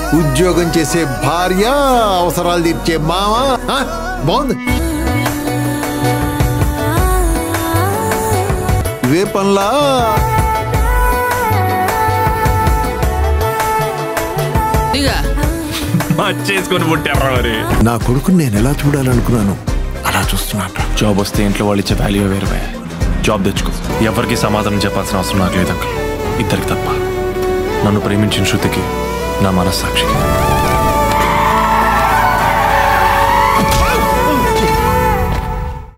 ఉద్యోగం చేసే భార్య, అవసరాలు తీర్చే మామ. బాగుంది. ఇవే పనులా? చేసుకొని పుట్టారా మరి? నా కొడుకుని నేను ఎలా చూడాలనుకున్నాను అలా చూస్తున్నాను. జాబ్ వస్తే ఇంట్లో వాళ్ళు ఇచ్చే వాల్యూ వేరే. జాబ్ తెచ్చుకో. ఎవరికి సమాధానం చెప్పాల్సిన అవసరం నాకు లేదు అంకుల్. ఇద్దరికి తప్ప. నన్ను ప్రేమించిన శృతికి, నా మనస్సాక్షికి.